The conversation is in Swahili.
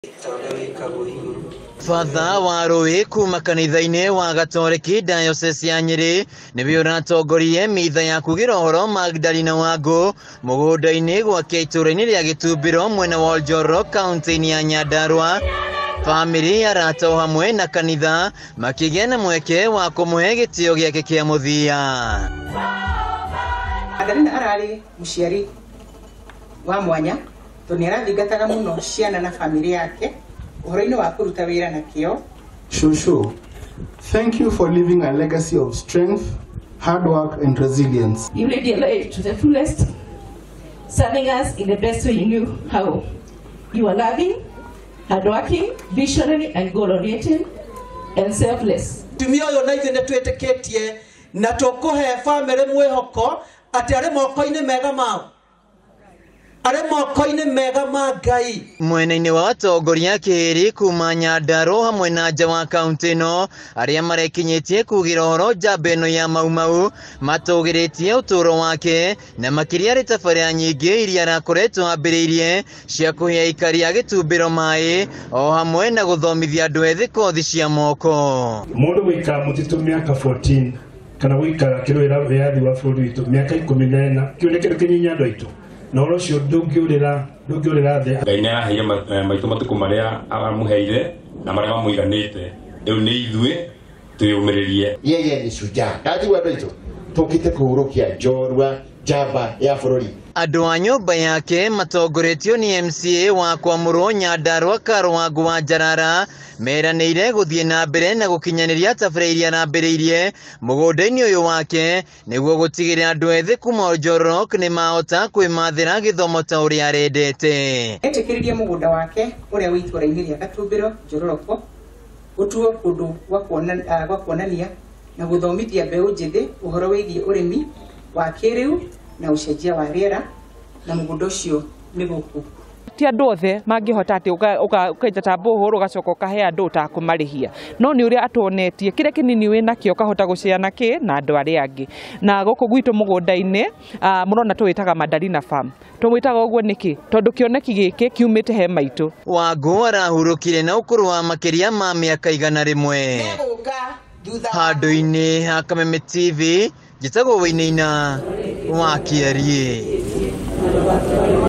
Fatha wa Rũĩ kuma kanitha-inĩ wa Gatoreki Diocese ya Nyeri nĩwe ũratongorie mitha ya kugĩra ũhoro Magdalena Wangũ mũgũnda-inĩ gwake itũra-inĩ rĩa Gĩtumbĩro mwena wa Oljoro kaunti-inĩ ya Nyandarua. Family arata o hamwe na kanitha makĩgĩa na mweke wa kũmũhe gĩtĩo gĩake kĩa mũthia. Magdalena ararĩ mũciari wa mwanya tondũ nĩarathingataga mũno ciana na family yake uhoro-inĩ wa kũruta wĩra na kĩo. Shosho, thank you for leaving a legacy of strength, hard work and resilience. You lived your life to the fullest, serving us in the best way you knew how. You are loving, hardworking, visionary and goal-oriented and selfless. Tumia yo na ithe nĩtwĩtĩkĩtie na tũkũhe family mwĩhoko atĩ arĩ moko-inĩ mega mao. Ngai. Mwena-inĩ wa atongoria kĩrĩ kuma Nyandarua hamwe na nja wa kaunti ĩno arĩa marekinyĩtie kugĩra ũhoro njamba ĩno ya Maumau matũgĩrĩtie ũtũro wake na makĩria rĩ tabarĩra nyingĩ iria arakoretwo ambĩrĩirie cia kũhe aikari a Gĩtumbĩro maĩ o hamwe na gũthomithia andũ ethĩ kothi cia moko. Mũndũ gũikara mũtitũ mĩaka 14 kana gũikara kĩrũĩra wĩyathi wa bũrũri witũ mĩaka 14 kĩu nĩ kĩndũ kĩnyinya andũ aitũ. Na ũcio ndũngĩũrĩra thĩ. Ngai nĩaraheire maitũ matukũ marĩa amũheire na marĩa mamũiganĩte. Rĩu nĩ ithuĩ twĩyũmĩrĩrie. Yeye ni shujaa. Ndathigua andũ aitũ tũkĩte kũhurũkia njorua njamba ya bũrũri. Andũ a nyũmba yake matongoretio ni MCA wa Kwamũrwo Nyandarua Karwangũ wa Njarara meranĩire gũthiĩ na mbere na gũkinyanĩria tabarĩra iria arambĩrĩirie mũgũnda-inĩ ũyũ wake nĩguo gũtigĩrĩra andũ ethĩ kuma Oljoro nĩ mahota kwĩmathĩra gĩthomo ta ũrĩa arendete. Etĩkĩririe mũgũnda wake ũrĩa wĩ itũra-inĩ rĩa Gatumbĩro Njororoko gũtuo kũndũ gwa kuonania na gũthomithia mbeũ njĩthĩ ũhoro wĩgiĩ ũrĩmi wa kĩrĩu na ũcenjia wa rĩera na mũgũnda ũcio nĩ gũkũ. Ti andũ othe mangĩhota atĩ ũkaita bohoro ũgacoka ũkahe andũ ũtakũmarĩhia, no nĩ ũrĩa atuonetie kĩrĩa kĩnini wĩnakĩo ũkahota gũciana kĩ na andũ arĩa angĩ. Na gũkũ gwitũ mũgũnda-inĩ mũrona tũwĩtaga Madalina Farm. Tũwĩtaga ũguo nĩkĩ? Tondũ kĩoneki gĩkĩ kiumĩte he maitũ. Wangũ arahurũkire na ũkũrũ wa makĩria ma mĩaka 100. Handũ-inĩ ha Kameme TV njĩtagwo Wĩinaina wa Kĩarie.